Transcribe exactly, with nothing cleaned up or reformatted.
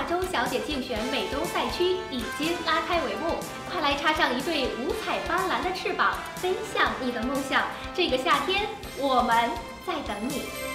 洲小姐竞选美洲赛区已经拉开帷幕，快来插上一对五彩斑斓的翅膀，飞向你的梦想。这个夏天，我们在等你。